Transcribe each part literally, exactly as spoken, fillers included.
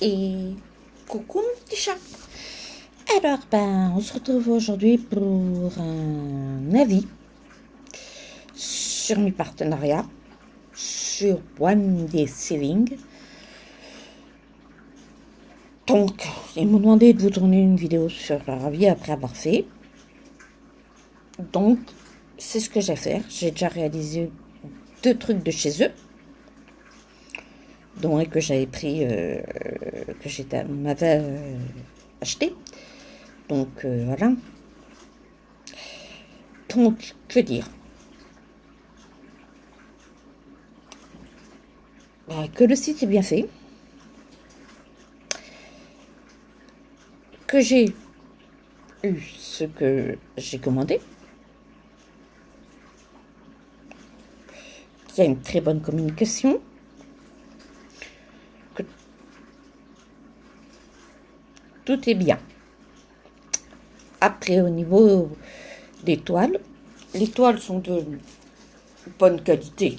Et coucou mon petit chat. Alors ben on se retrouve aujourd'hui pour un avis sur mes partenariats sur One Day Saving. Donc ils m'ont demandé de vous tourner une vidéo sur leur avis après avoir fait. Donc c'est ce que j'ai fait. J'ai déjà réalisé deux trucs de chez eux, dont un que j'avais pris, euh, que j'étais m'avait euh, acheté. Donc euh, voilà. Donc, que dire, bah, que le site est bien fait, que j'ai eu ce que j'ai commandé, qu'il y a une très bonne communication, que tout est bien. Après, au niveau des toiles, les toiles sont de bonne qualité.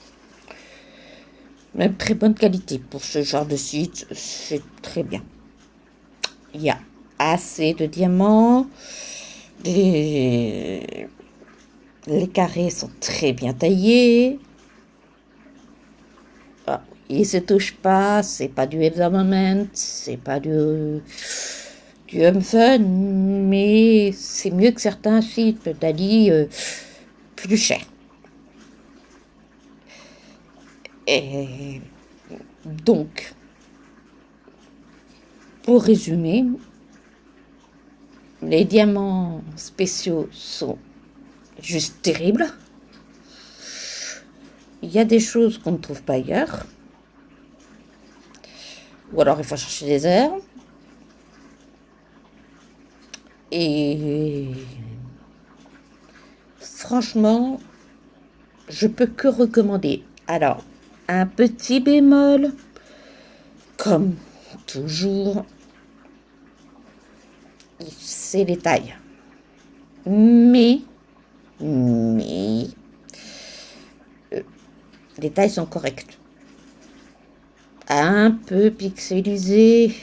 Même très bonne qualité. Pour ce genre de site, c'est très bien. Il y a assez de diamants. Les, les carrés sont très bien taillés. Ah, ils se touchent pas. C'est pas du Evermoment. C'est pas du... du Home Fun, mais c'est mieux que certains sites d'Ali euh, plus chers. Et donc, pour résumer, les diamants spéciaux sont juste terribles. Il y a des choses qu'on ne trouve pas ailleurs. Ou alors il faut chercher des heures. Et franchement, je peux que recommander. Alors, un petit bémol, comme toujours, c'est les tailles. Mais, mais, euh, les tailles sont correctes. Un peu pixelisées.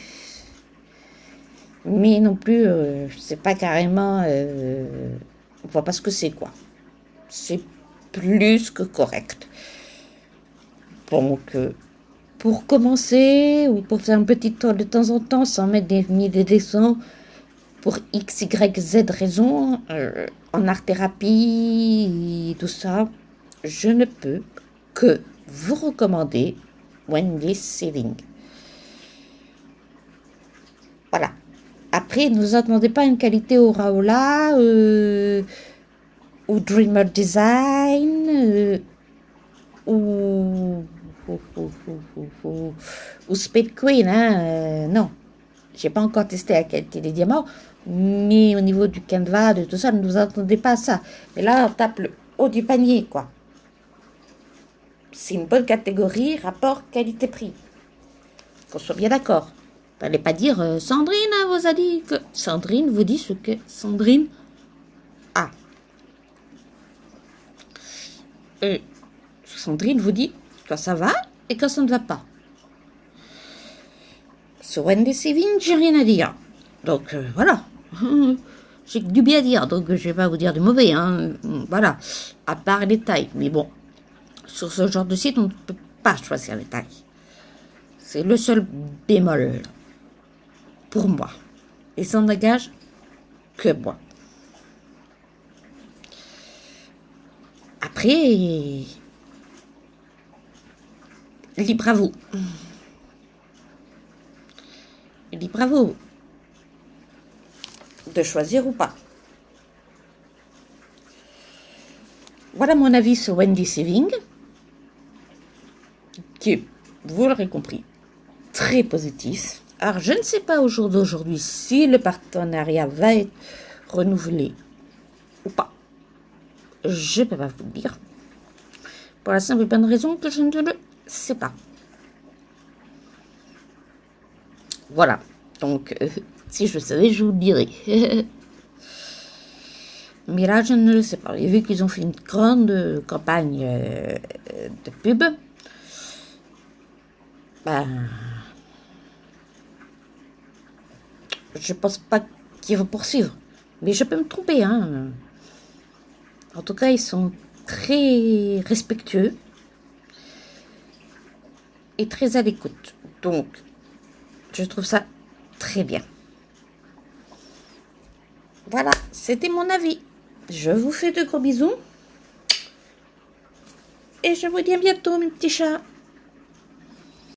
Mais non plus, euh, c'est pas carrément... Euh, on voit pas ce que c'est, quoi. C'est plus que correct. Donc, euh, pour commencer, ou pour faire une petite toile de temps en temps, sans mettre des, ni des dessins, pour X, Y, Z raison, euh, en art-thérapie, et tout ça, je ne peux que vous recommander One Day Saving. Voilà. Après, ne vous attendez pas à une qualité Oraola euh, ou Dreamer Design euh, ou, ou, ou, ou, ou, ou Speed Queen. Hein, euh, non, j'ai pas encore testé la qualité des diamants, mais au niveau du canevas, de tout ça, ne vous attendez pas à ça. Mais là, on tape le haut du panier, quoi. C'est une bonne catégorie, rapport qualité-prix. Qu'on soit bien d'accord. N'allez pas dire euh, Sandrine hein, vous a dit que... Sandrine vous dit ce que Sandrine a. Et Sandrine vous dit quand ça va et quand ça ne va pas. Sur One Day Saving, j'ai rien à dire. Donc euh, voilà. J'ai du bien à dire, donc je vais pas vous dire du mauvais. Hein. Voilà. À part les tailles. Mais bon, sur ce genre de site, on ne peut pas choisir les tailles. C'est le seul bémol. Pour moi. Et ça n'engage que moi. Après, libre à vous. Libre à vous de choisir ou pas. Voilà mon avis sur One Day Saving, qui est, vous l'aurez compris, très positif. Alors, je ne sais pas au jour d'aujourd'hui si le partenariat va être renouvelé ou pas. Je ne peux pas vous le dire. Pour la simple et bonne raison que je ne le sais pas. Voilà. Donc, euh, si je le savais, je vous le dirais. Mais là, je ne le sais pas. Et vu qu'ils ont fait une grande campagne euh, de pub, ben... je pense pas qu'ils vont poursuivre. Mais je peux me tromper, hein. En tout cas, ils sont très respectueux et très à l'écoute. Donc, je trouve ça très bien. Voilà, c'était mon avis. Je vous fais de gros bisous. Et je vous dis à bientôt, mes petits chats.